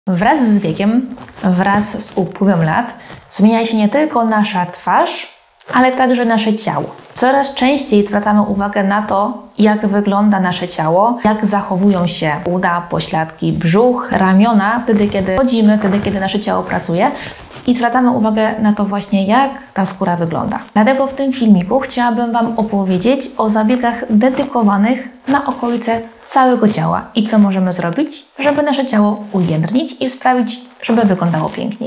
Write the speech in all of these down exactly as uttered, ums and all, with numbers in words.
Wraz z wiekiem, wraz z upływem lat zmienia się nie tylko nasza twarz, ale także nasze ciało. Coraz częściej zwracamy uwagę na to, jak wygląda nasze ciało, jak zachowują się uda, pośladki, brzuch, ramiona, wtedy kiedy chodzimy, wtedy kiedy nasze ciało pracuje i zwracamy uwagę na to właśnie, jak ta skóra wygląda. Dlatego w tym filmiku chciałabym Wam opowiedzieć o zabiegach dedykowanych na okolice całego ciała i co możemy zrobić, żeby nasze ciało ujędrnić i sprawić, żeby wyglądało piękniej.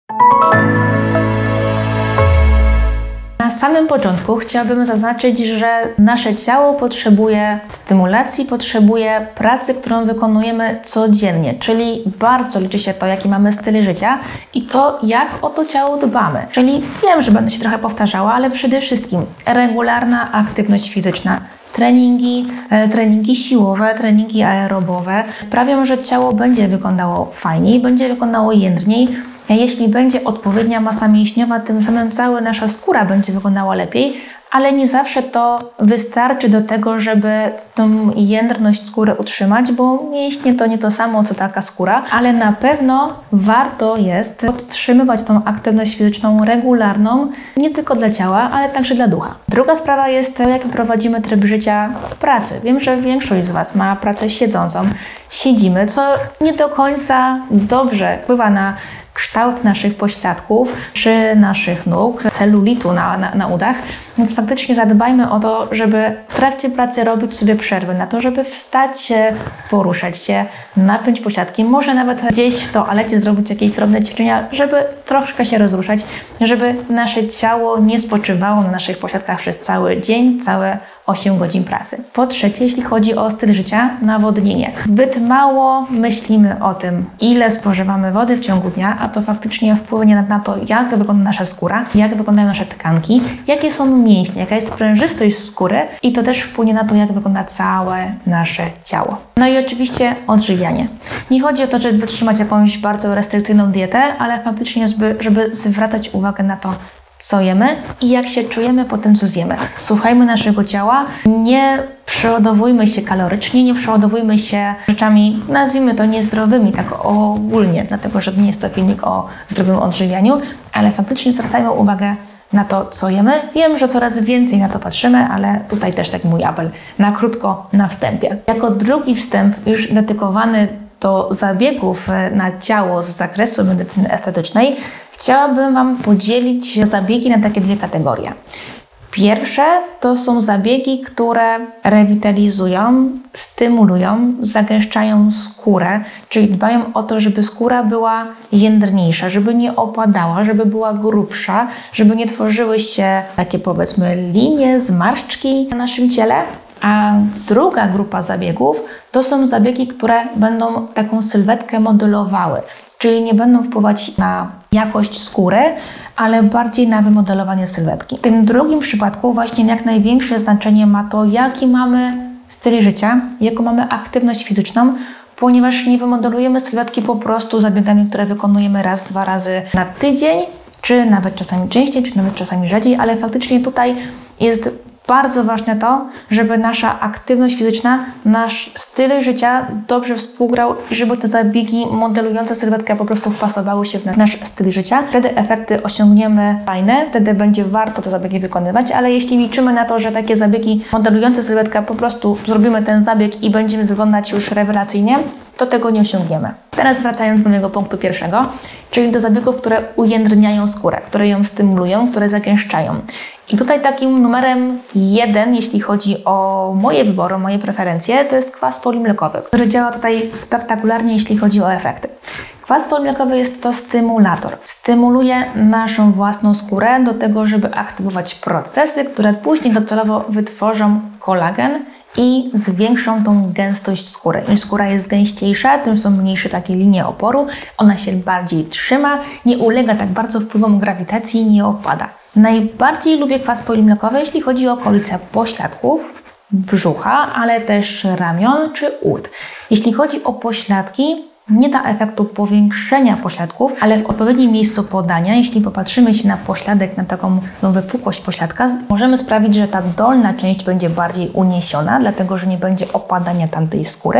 Na samym początku chciałabym zaznaczyć, że nasze ciało potrzebuje stymulacji, potrzebuje pracy, którą wykonujemy codziennie, czyli bardzo liczy się to, jaki mamy styl życia i to, jak o to ciało dbamy. Czyli wiem, że będę się trochę powtarzała, ale przede wszystkim regularna aktywność fizyczna. Treningi, e, treningi siłowe, treningi aerobowe sprawią, że ciało będzie wyglądało fajniej, będzie wyglądało jędrniej. Jeśli będzie odpowiednia masa mięśniowa, tym samym cała nasza skóra będzie wyglądała lepiej, ale nie zawsze to wystarczy do tego, żeby tą jędrność skóry utrzymać, bo mięśnie to nie to samo, co taka skóra, ale na pewno warto jest podtrzymywać tą aktywność fizyczną regularną, nie tylko dla ciała, ale także dla ducha. Druga sprawa jest to, jak prowadzimy tryb życia w pracy. Wiem, że większość z Was ma pracę siedzącą. Siedzimy, co nie do końca dobrze wpływa na kształt naszych pośladków czy naszych nóg, celulitu na, na, na udach, więc faktycznie zadbajmy o to, żeby w trakcie pracy robić sobie przerwy na to, żeby wstać się, poruszać się, napiąć pośladki, może nawet gdzieś w toalecie zrobić jakieś drobne ćwiczenia, żeby troszkę się rozruszać, żeby nasze ciało nie spoczywało na naszych pośladkach przez cały dzień, całe osiem godzin pracy. Po trzecie, jeśli chodzi o styl życia, nawodnienie. Zbyt mało myślimy o tym, ile spożywamy wody w ciągu dnia, a to faktycznie wpłynie na, na to, jak wygląda nasza skóra, jak wyglądają nasze tkanki, jakie są mięśnie, jaka jest sprężystość skóry i to też wpłynie na to, jak wygląda całe nasze ciało. No i oczywiście odżywianie. Nie chodzi o to, żeby wytrzymać jakąś bardzo restrykcyjną dietę, ale faktycznie, żeby, żeby zwracać uwagę na to, co jemy i jak się czujemy po tym, co zjemy. Słuchajmy naszego ciała, nie przeładowujmy się kalorycznie, nie przeładowujmy się rzeczami, nazwijmy to niezdrowymi, tak ogólnie, dlatego że nie jest to filmik o zdrowym odżywianiu, ale faktycznie zwracajmy uwagę na to, co jemy. Wiem, że coraz więcej na to patrzymy, ale tutaj też tak mój apel na krótko na wstępie. Jako drugi wstęp już dedykowany do zabiegów na ciało z zakresu medycyny estetycznej, chciałabym Wam podzielić zabiegi na takie dwie kategorie. Pierwsze to są zabiegi, które rewitalizują, stymulują, zagęszczają skórę, czyli dbają o to, żeby skóra była jędrniejsza, żeby nie opadała, żeby była grubsza, żeby nie tworzyły się takie, powiedzmy, linie, zmarszczki na naszym ciele. A druga grupa zabiegów to są zabiegi, które będą taką sylwetkę modelowały, czyli nie będą wpływać na jakość skóry, ale bardziej na wymodelowanie sylwetki. W tym drugim przypadku właśnie jak największe znaczenie ma to, jaki mamy styl życia, jaką mamy aktywność fizyczną, ponieważ nie wymodelujemy sylwetki po prostu zabiegami, które wykonujemy raz, dwa razy na tydzień, czy nawet czasami częściej, czy nawet czasami rzadziej, ale faktycznie tutaj jest bardzo ważne to, żeby nasza aktywność fizyczna, nasz styl życia dobrze współgrał i żeby te zabiegi modelujące sylwetkę po prostu wpasowały się w nasz styl życia. Wtedy efekty osiągniemy fajne, wtedy będzie warto te zabiegi wykonywać, ale jeśli liczymy na to, że takie zabiegi modelujące sylwetkę po prostu zrobimy ten zabieg i będziemy wyglądać już rewelacyjnie, to tego nie osiągniemy. Teraz wracając do mojego punktu pierwszego, czyli do zabiegów, które ujędrniają skórę, które ją stymulują, które zagęszczają. I tutaj takim numerem jeden, jeśli chodzi o moje wybory, o moje preferencje, to jest kwas polimlekowy, który działa tutaj spektakularnie, jeśli chodzi o efekty. Kwas polimlekowy jest to stymulator. Stymuluje naszą własną skórę do tego, żeby aktywować procesy, które później docelowo wytworzą kolagen i zwiększą tą gęstość skóry. Im skóra jest gęściejsza, tym są mniejsze takie linie oporu, ona się bardziej trzyma, nie ulega tak bardzo wpływom grawitacji i nie opada. Najbardziej lubię kwas polimlekowy, jeśli chodzi o okolice pośladków, brzucha, ale też ramion czy ud. Jeśli chodzi o pośladki, nie da efektu powiększenia pośladków, ale w odpowiednim miejscu podania, jeśli popatrzymy się na pośladek, na taką no, wypukłość pośladka, możemy sprawić, że ta dolna część będzie bardziej uniesiona, dlatego że nie będzie opadania tamtej skóry,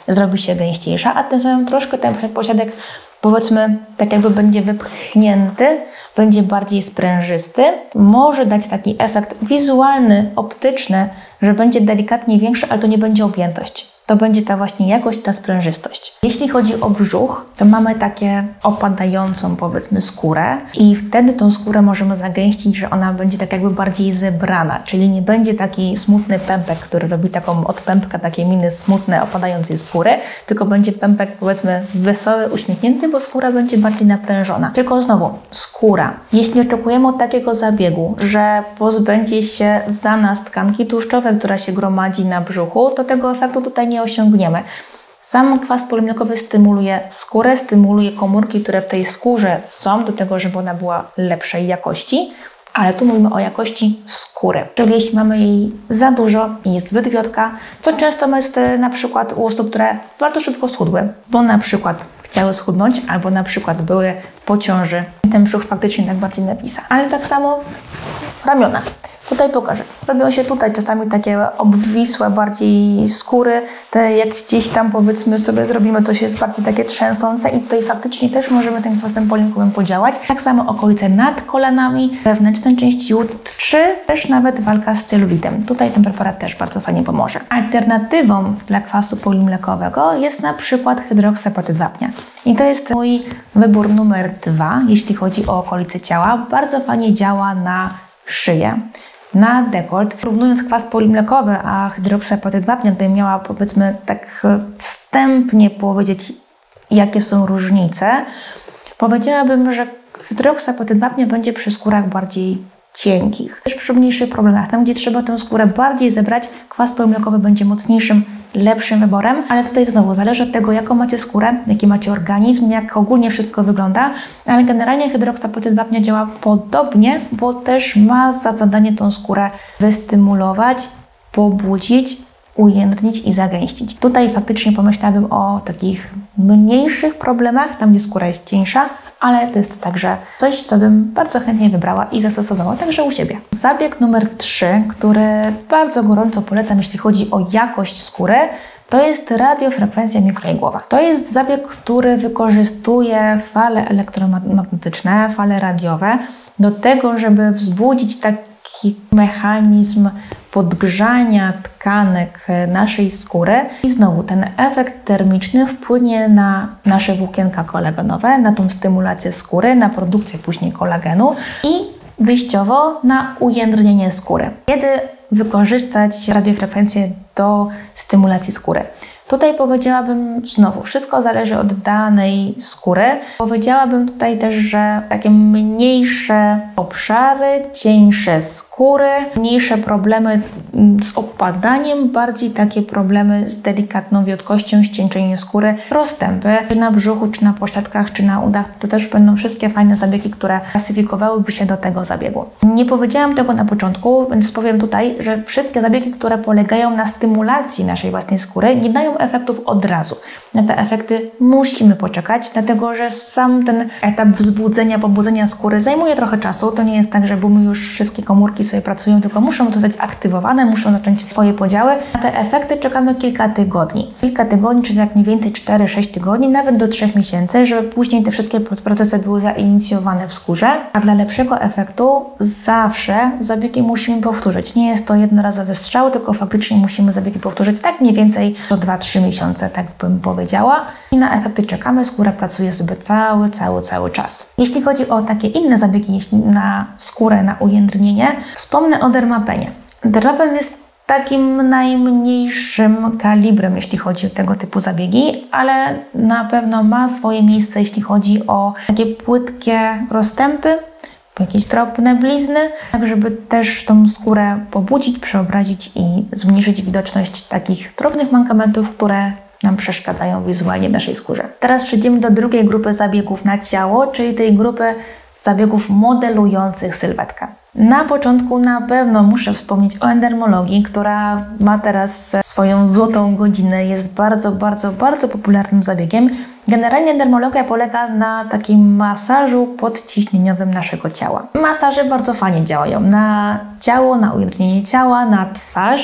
zrobi się gęściejsza, a tym samym troszkę ten przedpośladek, powiedzmy, tak jakby będzie wypchnięty, będzie bardziej sprężysty. Może dać taki efekt wizualny, optyczny, że będzie delikatnie większy, ale to nie będzie objętość. To będzie ta właśnie jakość, ta sprężystość. Jeśli chodzi o brzuch, to mamy takie opadającą, powiedzmy, skórę i wtedy tą skórę możemy zagęścić, że ona będzie tak jakby bardziej zebrana, czyli nie będzie taki smutny pępek, który robi taką od pępka takie miny smutne, opadającej skóry, tylko będzie pępek, powiedzmy, wesoły, uśmiechnięty, bo skóra będzie bardziej naprężona. Tylko znowu, skóra. Jeśli oczekujemy od takiego zabiegu, że pozbędzie się za nas tkanki tłuszczowej, która się gromadzi na brzuchu, to tego efektu tutaj nie osiągniemy. Sam kwas polimlekowy stymuluje skórę, stymuluje komórki, które w tej skórze są, do tego, żeby ona była lepszej jakości, ale tu mówimy o jakości skóry. Czyli jeśli mamy jej za dużo i jest zbyt wiotka, co często jest na przykład u osób, które bardzo szybko schudły, bo na przykład chciały schudnąć, albo na przykład były po ciąży i ten brzuch faktycznie tak bardziej nawisa. Ale tak samo ramiona. Tutaj pokażę. Robią się tutaj czasami takie obwisłe bardziej skóry, te jak gdzieś tam powiedzmy sobie zrobimy, to się jest bardziej takie trzęsące i tutaj faktycznie też możemy tym kwasem polimkowym podziałać. Tak samo okolice nad kolanami, wewnętrzne części łód, czy też nawet walka z celulitem. Tutaj ten preparat też bardzo fajnie pomoże. Alternatywą dla kwasu polimlekowego jest na przykład hydroksapatyd wapnia. I to jest mój wybór numer dwa, jeśli chodzi o okolice ciała. Bardzo fajnie działa na szyję, na dekolt. Porównując kwas polimlekowy, a hydroksapatyd wapnia, tutaj miała, powiedzmy, tak wstępnie powiedzieć, jakie są różnice. Powiedziałabym, że hydroksapatyd wapnia będzie przy skórach bardziej cienkich. Też przy mniejszych problemach, tam gdzie trzeba tę skórę bardziej zebrać, kwas polimlekowy będzie mocniejszym, lepszym wyborem, ale tutaj znowu zależy od tego, jaką macie skórę, jaki macie organizm, jak ogólnie wszystko wygląda, ale generalnie hydroksapatyd wapnia działa podobnie, bo też ma za zadanie tą skórę wystymulować, pobudzić, ujędrnić i zagęścić. Tutaj faktycznie pomyślałabym o takich mniejszych problemach, tam gdzie skóra jest cieńsza, ale to jest także coś, co bym bardzo chętnie wybrała i zastosowała także u siebie. Zabieg numer trzy, który bardzo gorąco polecam, jeśli chodzi o jakość skóry, to jest radiofrekwencja mikroigłowa. To jest zabieg, który wykorzystuje fale elektromagnetyczne, fale radiowe do tego, żeby wzbudzić taki mechanizm podgrzania tkanek naszej skóry i znowu ten efekt termiczny wpłynie na nasze włókienka kolagenowe, na tą stymulację skóry, na produkcję później kolagenu i wyjściowo na ujędrnienie skóry. Kiedy wykorzystać radiofrekwencję do stymulacji skóry? Tutaj powiedziałabym znowu, wszystko zależy od danej skóry. Powiedziałabym tutaj też, że takie mniejsze obszary, cieńsze skóry, mniejsze problemy z opadaniem, bardziej takie problemy z delikatną wiotkością, ścieńczeniem skóry, rozstępy, czy na brzuchu, czy na pośladkach, czy na udach. To też będą wszystkie fajne zabiegi, które klasyfikowałyby się do tego zabiegu. Nie powiedziałam tego na początku, więc powiem tutaj, że wszystkie zabiegi, które polegają na stymulacji naszej własnej skóry, nie dają efektów od razu. Na te efekty musimy poczekać, dlatego że sam ten etap wzbudzenia, pobudzenia skóry zajmuje trochę czasu. To nie jest tak, że bum, już wszystkie komórki sobie pracują, tylko muszą zostać aktywowane, muszą zacząć swoje podziały. Na te efekty czekamy kilka tygodni. Kilka tygodni, czyli jak mniej więcej cztery sześć tygodni, nawet do trzech miesięcy, żeby później te wszystkie procesy były zainicjowane w skórze. A dla lepszego efektu zawsze zabiegi musimy powtórzyć. Nie jest to jednorazowy strzał, tylko faktycznie musimy zabiegi powtórzyć tak mniej więcej do dwa trzy miesiące, tak bym powiedziała. I na efekty czekamy, skóra pracuje sobie cały, cały, cały czas. Jeśli chodzi o takie inne zabiegi, jeśli na skórę, na ujędrnienie, wspomnę o dermapenie. Dermapen jest takim najmniejszym kalibrem, jeśli chodzi o tego typu zabiegi, ale na pewno ma swoje miejsce, jeśli chodzi o takie płytkie rozstępy, jakieś drobne blizny, tak żeby też tą skórę pobudzić, przeobrazić i zmniejszyć widoczność takich drobnych mankamentów, które nam przeszkadzają wizualnie w naszej skórze. Teraz przejdziemy do drugiej grupy zabiegów na ciało, czyli tej grupy zabiegów modelujących sylwetkę. Na początku na pewno muszę wspomnieć o endermologii, która ma teraz swoją złotą godzinę, jest bardzo, bardzo, bardzo popularnym zabiegiem. Generalnie endermologia polega na takim masażu podciśnieniowym naszego ciała. Masaże bardzo fajnie działają na ciało, na ujędrnienie ciała, na twarz.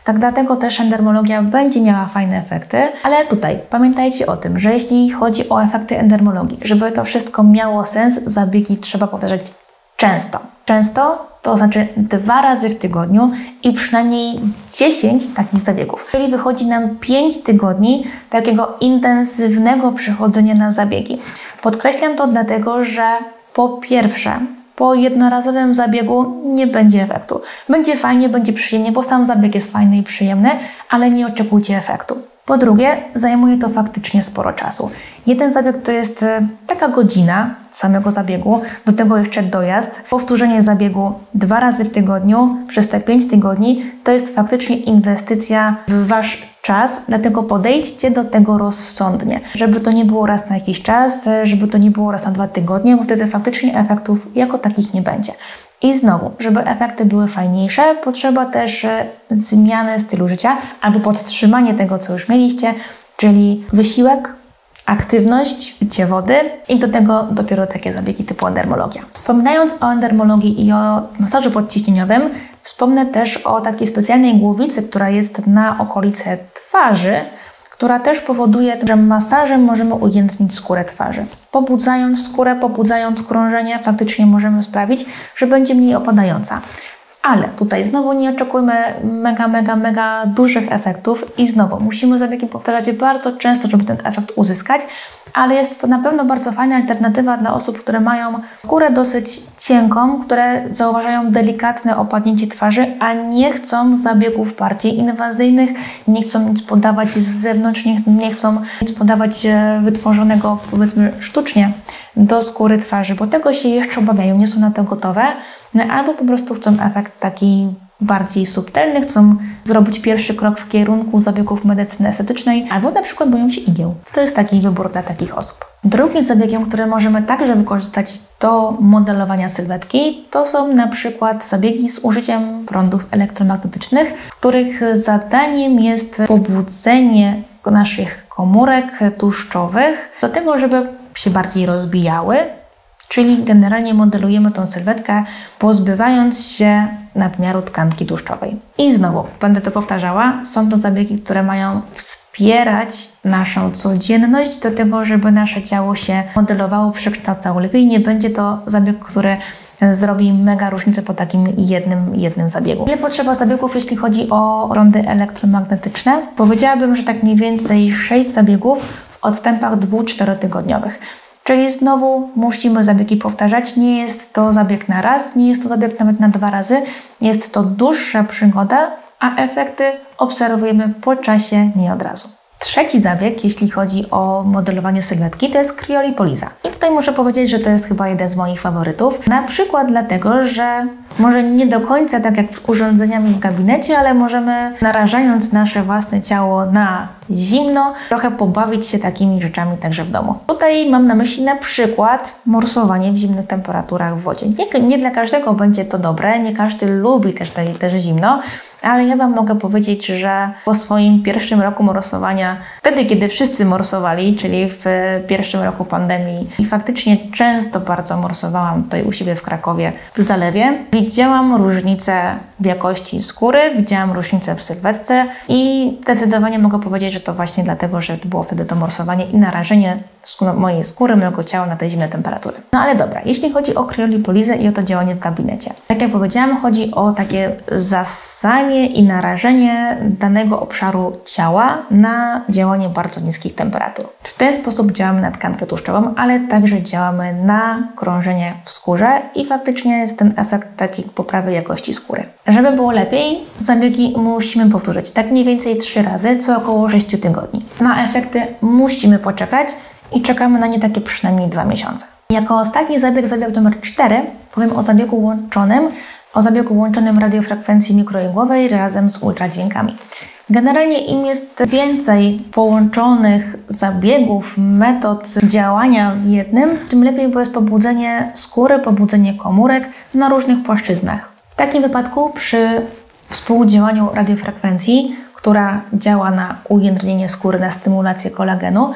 Tak dlatego też endermologia będzie miała fajne efekty, ale tutaj pamiętajcie o tym, że jeśli chodzi o efekty endermologii, żeby to wszystko miało sens, zabiegi trzeba powtarzać często. Często to znaczy dwa razy w tygodniu i przynajmniej dziesięć takich zabiegów. Czyli wychodzi nam pięć tygodni takiego intensywnego przychodzenia na zabiegi. Podkreślam to dlatego, że po pierwsze, po jednorazowym zabiegu nie będzie efektu. Będzie fajnie, będzie przyjemnie, bo sam zabieg jest fajny i przyjemny, ale nie oczekujcie efektu. Po drugie, zajmuje to faktycznie sporo czasu. Jeden zabieg to jest taka godzina samego zabiegu, do tego jeszcze dojazd. Powtórzenie zabiegu dwa razy w tygodniu przez te pięć tygodni to jest faktycznie inwestycja w Wasz czas, dlatego podejdźcie do tego rozsądnie. Żeby to nie było raz na jakiś czas, żeby to nie było raz na dwa tygodnie, bo wtedy faktycznie efektów jako takich nie będzie. I znowu, żeby efekty były fajniejsze, potrzeba też zmiany stylu życia albo podtrzymanie tego, co już mieliście, czyli wysiłek, aktywność, picie wody i do tego dopiero takie zabiegi typu endermologia. Wspominając o endermologii i o masażu podciśnieniowym, wspomnę też o takiej specjalnej głowicy, która jest na okolice twarzy, która też powoduje, że masażem możemy ujędrnić skórę twarzy. Pobudzając skórę, pobudzając krążenie, faktycznie możemy sprawić, że będzie mniej opadająca. Ale tutaj znowu nie oczekujmy mega, mega, mega dużych efektów i znowu musimy zabiegi powtarzać bardzo często, żeby ten efekt uzyskać, ale jest to na pewno bardzo fajna alternatywa dla osób, które mają skórę dosyć cienką, które zauważają delikatne opadnięcie twarzy, a nie chcą zabiegów bardziej inwazyjnych, nie chcą nic podawać z zewnątrz, nie, nie chcą nic podawać wytworzonego, powiedzmy, sztucznie do skóry twarzy, bo tego się jeszcze obawiają, nie są na to gotowe, no, albo po prostu chcą efekt taki bardziej subtelny, chcą zrobić pierwszy krok w kierunku zabiegów medycyny estetycznej, albo na przykład boją się igieł. To jest taki wybór dla takich osób. Drugim zabiegiem, który możemy także wykorzystać do modelowania sylwetki, to są na przykład zabiegi z użyciem prądów elektromagnetycznych, których zadaniem jest pobudzenie naszych komórek tłuszczowych do tego, żeby się bardziej rozbijały, czyli generalnie modelujemy tą sylwetkę, pozbywając się nadmiaru tkanki tłuszczowej. I znowu, będę to powtarzała, są to zabiegi, które mają wspierać naszą codzienność do tego, żeby nasze ciało się modelowało, przekształcało lepiej. Nie będzie to zabieg, który zrobi mega różnicę po takim jednym, jednym zabiegu. Ile potrzeba zabiegów, jeśli chodzi o prądy elektromagnetyczne? Powiedziałabym, że tak mniej więcej sześć zabiegów w odstępach dwu-czterotygodniowych. Czyli znowu musimy zabiegi powtarzać. Nie jest to zabieg na raz, nie jest to zabieg nawet na dwa razy. Jest to dłuższa przygoda, a efekty obserwujemy po czasie, nie od razu. Trzeci zabieg, jeśli chodzi o modelowanie sylwetki, to jest kriolipoliza. I tutaj muszę powiedzieć, że to jest chyba jeden z moich faworytów. Na przykład dlatego, że może nie do końca tak jak urządzeniami w gabinecie, ale możemy, narażając nasze własne ciało na zimno, trochę pobawić się takimi rzeczami także w domu. Tutaj mam na myśli na przykład morsowanie w zimnych temperaturach w wodzie. Nie, nie dla każdego będzie to dobre, nie każdy lubi też, też zimno, ale ja Wam mogę powiedzieć, że po swoim pierwszym roku morsowania, wtedy kiedy wszyscy morsowali, czyli w pierwszym roku pandemii i faktycznie często bardzo morsowałam tutaj u siebie w Krakowie, w zalewie, widziałam różnicę w jakości skóry, widziałam różnicę w sylwetce i zdecydowanie mogę powiedzieć, że to właśnie dlatego, że było wtedy to morsowanie i narażenie mojej skóry, mojego ciała na te zimne temperatury. No ale dobra, jeśli chodzi o kriolipolizę i o to działanie w gabinecie. Tak jak powiedziałam, chodzi o takie zasanie i narażenie danego obszaru ciała na działanie bardzo niskich temperatur. W ten sposób działamy na tkankę tłuszczową, ale także działamy na krążenie w skórze i faktycznie jest ten efekt takiej poprawy jakości skóry. Żeby było lepiej, zabiegi musimy powtórzyć tak mniej więcej trzy razy, co około sześciu tygodni. Na efekty musimy poczekać i czekamy na nie takie przynajmniej dwa miesiące. Jako ostatni zabieg, zabieg numer cztery, powiem o zabiegu łączonym, o zabiegu łączonym radiofrekwencji mikroigłowej razem z ultradźwiękami. Generalnie im jest więcej połączonych zabiegów, metod działania w jednym, tym lepiej, bo jest pobudzenie skóry, pobudzenie komórek na różnych płaszczyznach. W takim wypadku przy współdziałaniu radiofrekwencji, która działa na ujędrnienie skóry, na stymulację kolagenu,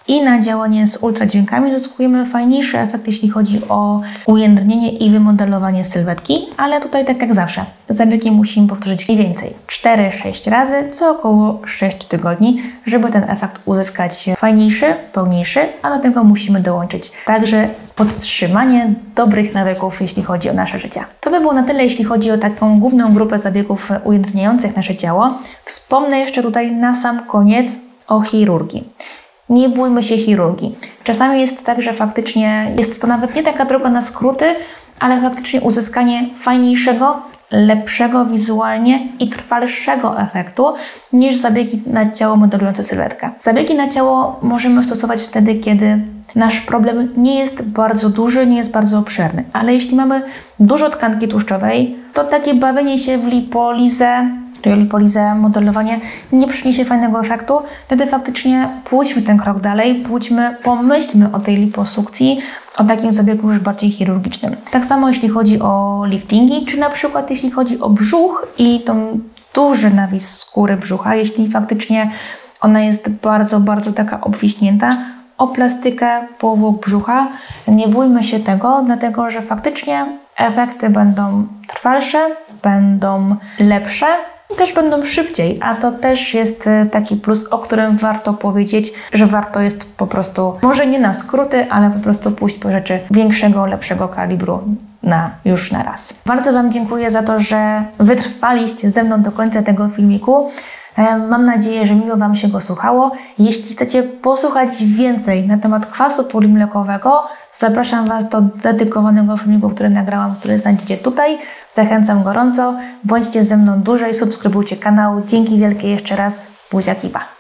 i na działanie z ultradźwiękami uzyskujemy fajniejszy efekt, jeśli chodzi o ujędrnienie i wymodelowanie sylwetki, ale tutaj tak jak zawsze, zabiegi musimy powtórzyć mniej więcej cztery sześć razy, co około sześć tygodni, żeby ten efekt uzyskać fajniejszy, pełniejszy, a do tego musimy dołączyć także podtrzymanie dobrych nawyków, jeśli chodzi o nasze życie. To by było na tyle, jeśli chodzi o taką główną grupę zabiegów ujędrniających nasze ciało. Wspomnę jeszcze tutaj na sam koniec o chirurgii. Nie bójmy się chirurgii. Czasami jest tak, że faktycznie jest to nawet nie taka droga na skróty, ale faktycznie uzyskanie fajniejszego, lepszego wizualnie i trwalszego efektu niż zabiegi na ciało modelujące sylwetkę. Zabiegi na ciało możemy stosować wtedy, kiedy nasz problem nie jest bardzo duży, nie jest bardzo obszerny. Ale jeśli mamy dużo tkanki tłuszczowej, to takie bawienie się w lipolizę, lipolizę, modelowanie nie przyniesie fajnego efektu. Wtedy faktycznie pójdźmy ten krok dalej, pójdźmy, pomyślmy o tej liposukcji, o takim zabiegu już bardziej chirurgicznym. Tak samo jeśli chodzi o liftingi, czy na przykład jeśli chodzi o brzuch i tą duży nawis skóry brzucha, jeśli faktycznie ona jest bardzo, bardzo taka obwiśnięta, o plastykę powłok brzucha. Nie bójmy się tego, dlatego że faktycznie efekty będą trwalsze, będą lepsze, też będą szybciej, a to też jest taki plus, o którym warto powiedzieć, że warto jest po prostu, może nie na skróty, ale po prostu pójść po rzeczy większego, lepszego kalibru na już na raz. Bardzo Wam dziękuję za to, że wytrwaliście ze mną do końca tego filmiku. Mam nadzieję, że miło Wam się go słuchało. Jeśli chcecie posłuchać więcej na temat kwasu polimlekowego, zapraszam Was do dedykowanego filmiku, który nagrałam, który znajdziecie tutaj. Zachęcam gorąco. Bądźcie ze mną dłużej, subskrybujcie kanał. Dzięki wielkie jeszcze raz. Buziaki, pa!